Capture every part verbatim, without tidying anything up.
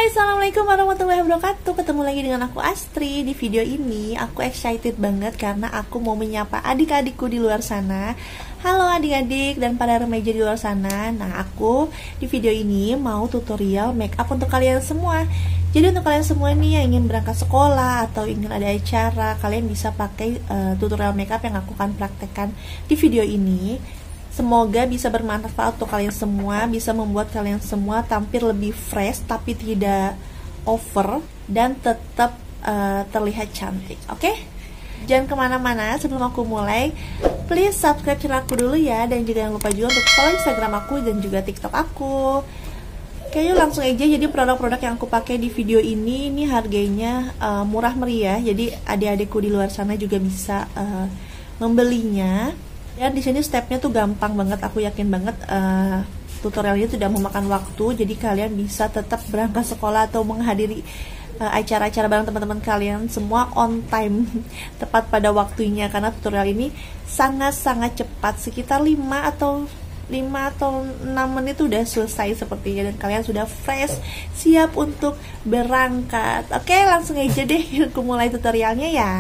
Assalamualaikum warahmatullahi wabarakatuh. Ketemu lagi dengan aku Astri. Di video ini aku excited banget karena aku mau menyapa adik-adikku di luar sana. Halo adik-adik dan para remaja di luar sana. Nah, aku di video ini mau tutorial make up untuk kalian semua. Jadi untuk kalian semua nih yang ingin berangkat sekolah atau ingin ada acara, kalian bisa pakai uh, tutorial make up yang aku akan praktekkan di video ini. Semoga bisa bermanfaat untuk kalian semua, bisa membuat kalian semua tampil lebih fresh tapi tidak over dan tetap uh, terlihat cantik. Oke? Okay? Jangan kemana-mana, sebelum aku mulai, please subscribe channel aku dulu ya, dan juga jangan lupa juga untuk follow Instagram aku dan juga TikTok aku. Oke, yuk langsung aja. Jadi produk-produk yang aku pakai di video ini, ini harganya uh, murah meriah. Jadi adik-adikku di luar sana juga bisa uh, membelinya. Dan di sini stepnya tuh gampang banget, aku yakin banget uh, tutorialnya tidak memakan waktu, jadi kalian bisa tetap berangkat sekolah atau menghadiri acara-acara uh, bareng teman-teman kalian semua on time, tepat pada waktunya, karena tutorial ini sangat-sangat cepat, sekitar lima atau enam menit udah selesai sepertinya, dan kalian sudah fresh, siap untuk berangkat. Oke, langsung aja deh aku mulai tutorialnya ya.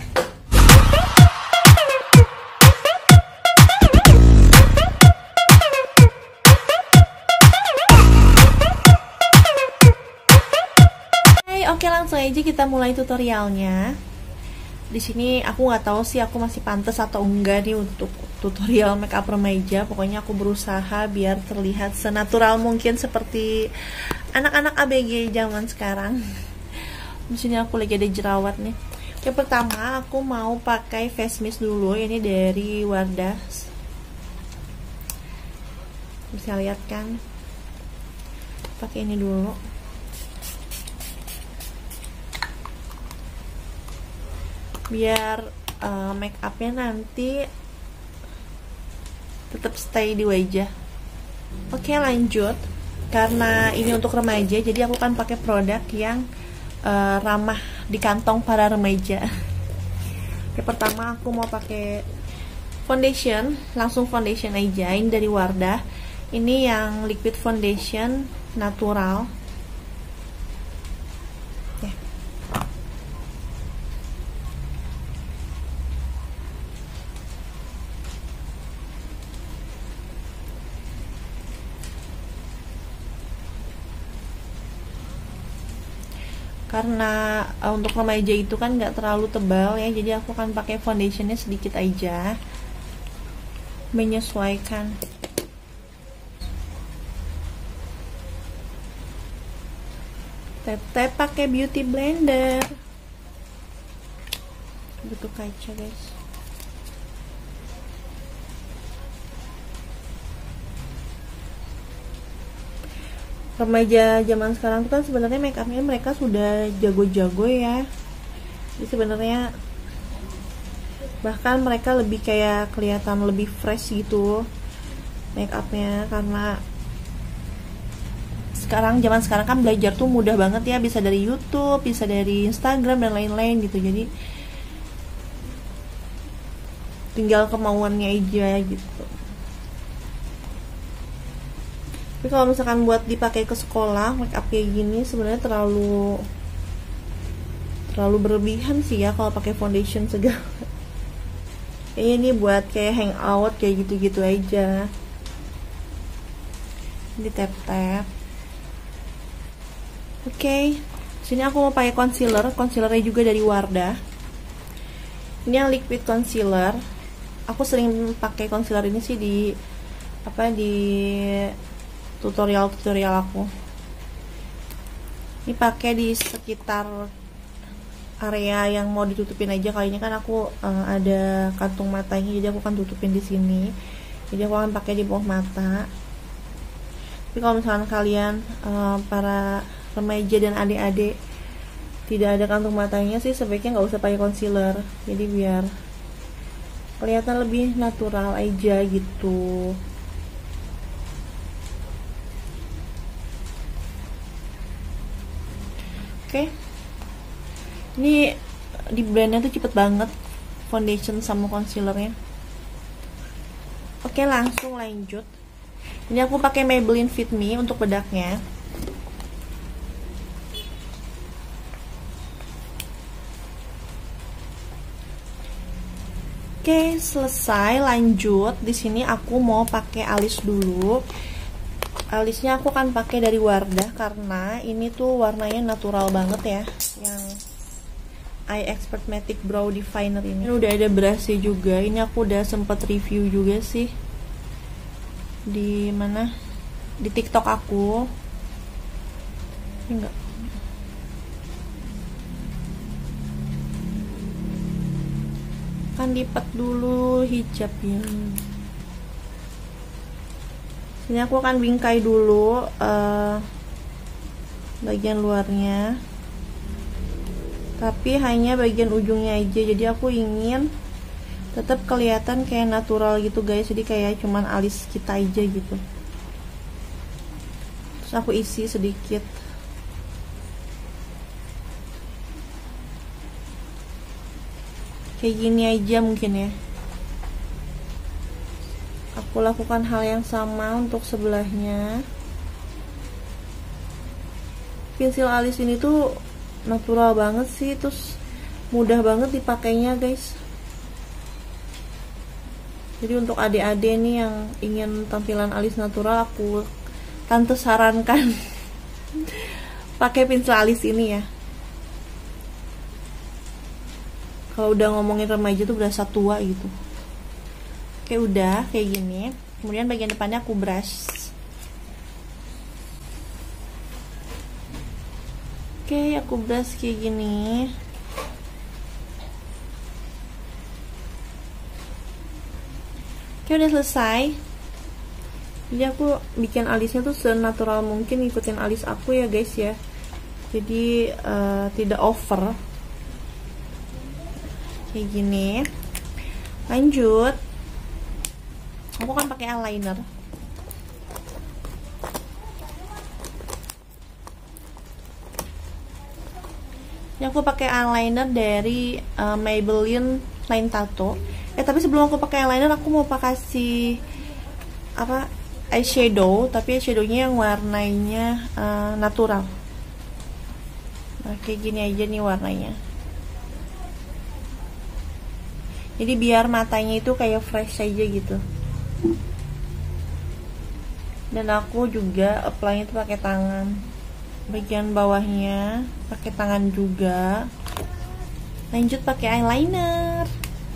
Oke, langsung aja kita mulai tutorialnya. Di sini aku nggak tahu sih aku masih pantas atau enggak nih untuk tutorial makeup remaja. Pokoknya aku berusaha biar terlihat senatural mungkin seperti anak-anak A B G zaman sekarang. Di sini aku lagi ada jerawat nih. Yang pertama aku mau pakai face mist dulu. Ini dari Wardah. Bisa lihat kan? Pakai ini dulu. Biar uh, make upnya nanti tetap stay di wajah. Oke, lanjut. Karena ini untuk remaja, jadi aku kan pakai produk yang uh, ramah di kantong para remaja. Oke, pertama aku mau pakai foundation, langsung foundation aja. Ini dari Wardah. Ini yang liquid foundation natural. Karena uh, untuk remaja itu kan nggak terlalu tebal ya, jadi aku akan pakai foundationnya sedikit aja, menyesuaikan. Tap-tap pakai beauty blender. Butuh kaca guys. Remaja zaman sekarang tuh kan sebenarnya make upnya mereka sudah jago-jago ya. Jadi sebenarnya bahkan mereka lebih kayak kelihatan lebih fresh gitu make upnya, karena sekarang zaman sekarang kan belajar tuh mudah banget ya, bisa dari YouTube, bisa dari Instagram dan lain-lain gitu. Jadi tinggal kemauannya aja gitu. Tapi kalau misalkan buat dipakai ke sekolah, make up kayak gini sebenarnya terlalu terlalu berlebihan sih ya kalau pakai foundation segala. Kayaknya ini buat kayak hangout kayak gitu-gitu aja. Ini tap-tap. Oke, okay. Sini aku mau pakai concealer, concealernya juga dari Wardah. Ini yang liquid concealer. Aku sering pakai concealer ini sih di apa di tutorial-tutorial aku. Ini pakai di sekitar area yang mau ditutupin aja. Kali ini kan aku uh, ada kantung matanya, jadi aku akan tutupin di sini. Jadi aku akan pakai di bawah mata. Tapi kalau misalkan kalian uh, para remaja dan adik-adik tidak ada kantung matanya sih, sebaiknya nggak usah pakai concealer. Jadi biar kelihatan lebih natural aja gitu. Oke, ini di blendnya tuh cepet banget foundation sama concealernya. Oke, langsung lanjut. Ini aku pakai Maybelline Fit Me untuk bedaknya. Oke, selesai. Lanjut. Di sini aku mau pakai alis dulu. Alisnya aku akan pakai dari Wardah karena ini tuh warnanya natural banget ya, yang Eye Expert Matic Brow Definer ini. Ini udah ada brushnya juga. Ini aku udah sempet review juga sih di mana, di TikTok aku. Enggak. Kan lipat dulu hijabnya. Sini aku akan bingkai dulu uh, bagian luarnya, tapi hanya bagian ujungnya aja. Jadi aku ingin tetap kelihatan kayak natural gitu guys, jadi kayak cuman alis kita aja gitu. Terus aku isi sedikit. Kayak gini aja mungkin ya. Aku lakukan hal yang sama untuk sebelahnya. Pensil alis ini tuh natural banget sih, terus mudah banget dipakainya guys. Jadi untuk adik-adik nih yang ingin tampilan alis natural, aku tante sarankan pakai pensil alis ini ya. Kalau udah ngomongin remaja tuh berasa tua gitu. Oke, udah kayak gini. Kemudian bagian depannya aku brush. Oke, aku brush kayak gini. Oke, udah selesai. Jadi aku bikin alisnya tuh senatural mungkin, ikutin alis aku ya guys ya. Jadi uh, tidak over. Kayak gini. Lanjut, aku kan pakai eyeliner. Ini aku pakai eyeliner dari uh, Maybelline Plain Tattoo. Eh tapi sebelum aku pakai eyeliner, aku mau pakai si apa eyeshadow, tapi eyeshadownya yang warnanya uh, natural. Nah, kayak gini aja nih warnanya. Jadi biar matanya itu kayak fresh aja gitu. Dan aku juga apply itu pakai tangan. Bagian bawahnya pakai tangan juga. Lanjut pakai eyeliner.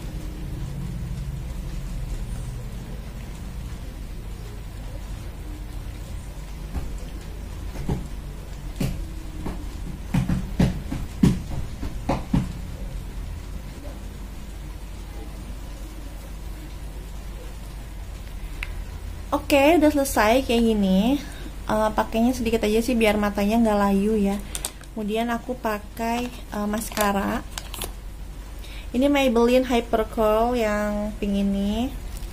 Oke, udah selesai kayak gini. Uh, pakainya sedikit aja sih biar matanya nggak layu ya. Kemudian aku pakai uh, maskara. Ini Maybelline Hyper Curl yang pink ini.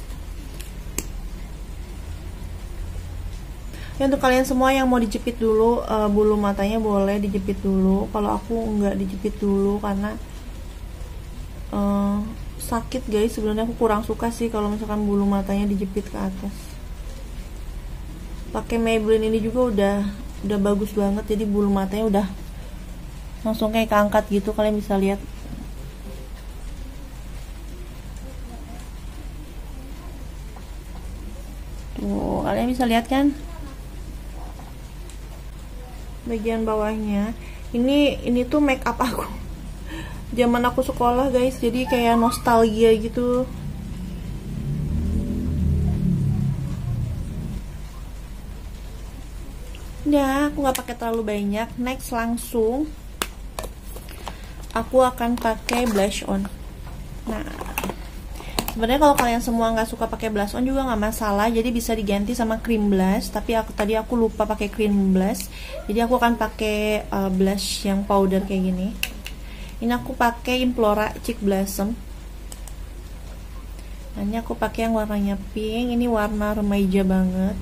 Ya, untuk kalian semua yang mau dijepit dulu uh, bulu matanya, boleh dijepit dulu. Kalau aku nggak dijepit dulu karena uh, sakit guys. Sebenarnya aku kurang suka sih kalau misalkan bulu matanya dijepit ke atas. Pakai Maybelline ini juga udah udah bagus banget, jadi bulu matanya udah langsung kayak keangkat gitu, kalian bisa lihat. Tuh, kalian bisa lihat kan bagian bawahnya. Ini ini tuh make up aku zaman aku sekolah guys, jadi kayak nostalgia gitu. Udah, aku nggak pakai terlalu banyak. Next, langsung aku akan pakai blush on. Nah, sebenarnya kalau kalian semua nggak suka pakai blush on juga nggak masalah, jadi bisa diganti sama cream blush. Tapi aku tadi aku lupa pakai cream blush, jadi aku akan pakai uh, blush yang powder kayak gini. Ini aku pakai Implora Cheek Blossom. Nah, ini aku pakai yang warnanya pink. Ini warna remaja banget.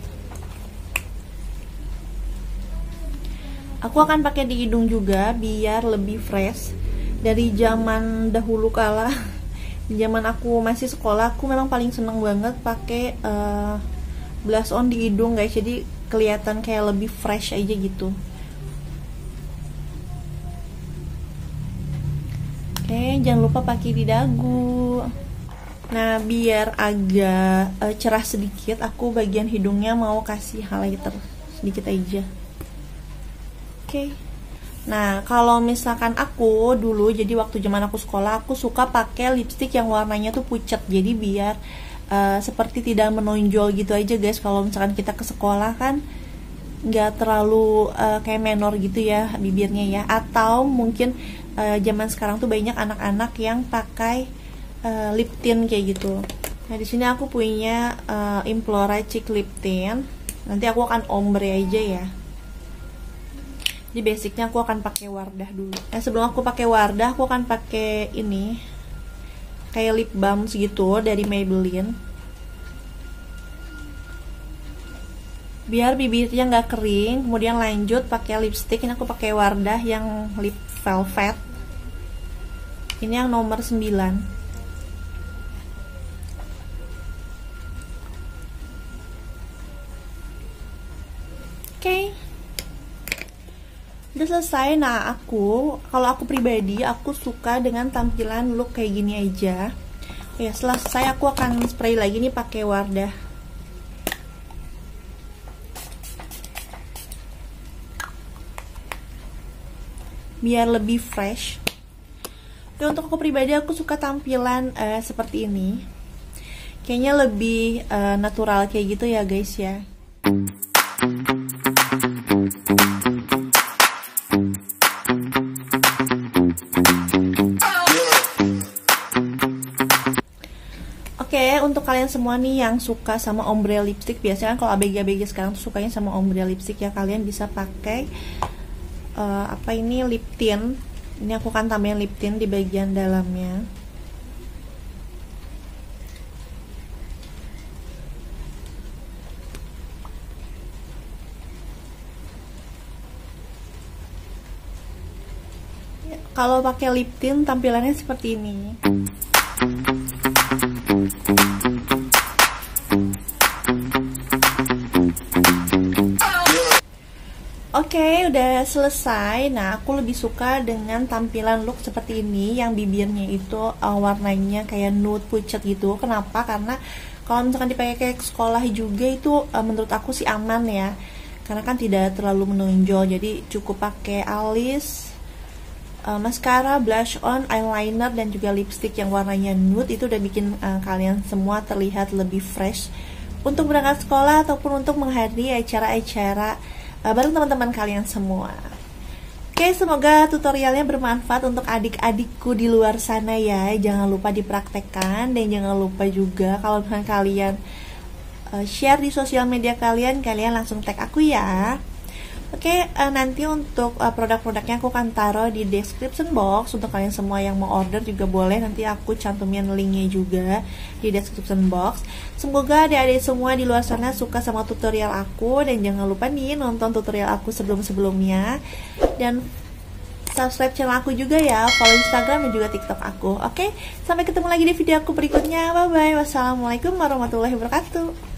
Aku akan pakai di hidung juga biar lebih fresh. Dari zaman dahulu kala, zaman aku masih sekolah, aku memang paling seneng banget pakai uh, blush on di hidung guys. Jadi kelihatan kayak lebih fresh aja gitu. Oke, jangan lupa pakai di dagu. Nah, biar agak uh, cerah sedikit, aku bagian hidungnya mau kasih highlighter sedikit aja. Oke. Okay. Nah, kalau misalkan aku dulu, jadi waktu zaman aku sekolah, aku suka pakai lipstick yang warnanya tuh pucat. Jadi biar uh, seperti tidak menonjol gitu aja guys. Kalau misalkan kita ke sekolah kan nggak terlalu uh, kayak menor gitu ya bibirnya ya. Atau mungkin uh, zaman sekarang tuh banyak anak-anak yang pakai Uh, lip tint kayak gitu. Nah, di sini aku punya uh, Implora Cheek Lip Tint. Nanti aku akan ombre aja ya. Jadi basicnya aku akan pakai Wardah dulu. Nah, sebelum aku pakai Wardah, aku akan pakai ini kayak lip balm gitu dari Maybelline. Biar bibirnya nggak kering. Kemudian lanjut pakai lipstick. Ini aku pakai Wardah yang lip velvet. Ini yang nomor sembilan. Oke, okay. Udah selesai. Nah, aku kalau aku pribadi aku suka dengan tampilan look kayak gini aja. Ya, selesai aku akan spray lagi nih pakai Wardah. Biar lebih fresh. Oke, untuk aku pribadi aku suka tampilan uh, seperti ini. Kayaknya lebih uh, natural kayak gitu ya guys ya. Oke, untuk kalian semua nih yang suka sama ombre lipstick, biasanya kan kalau A B G-A B G sekarang tuh sukanya sama ombre lipstick ya, kalian bisa pakai uh, apa ini lip tint. Ini aku kan tambahin lip tint di bagian dalamnya. Ya, kalau pakai lip tint tampilannya seperti ini. Oke, okay, udah selesai. Nah, aku lebih suka dengan tampilan look seperti ini, yang bibirnya itu uh, warnanya kayak nude pucat gitu. Kenapa? Karena kalau misalkan dipakai kayak sekolah juga itu uh, menurut aku sih aman ya. Karena kan tidak terlalu menonjol. Jadi cukup pakai alis, uh, mascara, blush on, eyeliner, dan juga lipstick yang warnanya nude. Itu udah bikin uh, kalian semua terlihat lebih fresh untuk berangkat sekolah ataupun untuk menghadiri acara-acara bareng teman-teman kalian semua. Oke, semoga tutorialnya bermanfaat untuk adik-adikku di luar sana ya. Jangan lupa dipraktekkan dan jangan lupa juga kalau misalnya kalian uh, share di sosial media kalian, kalian langsung tag aku ya. Oke, uh, nanti untuk uh, produk-produknya aku akan taruh di description box. Untuk kalian semua yang mau order juga boleh, nanti aku cantumin linknya juga di description box. Semoga adik-adik semua di luar sana suka sama tutorial aku. Dan jangan lupa nih nonton tutorial aku sebelum-sebelumnya. Dan subscribe channel aku juga ya, follow Instagram dan juga TikTok aku. Oke, sampai ketemu lagi di video aku berikutnya. Bye-bye, wassalamualaikum warahmatullahi wabarakatuh.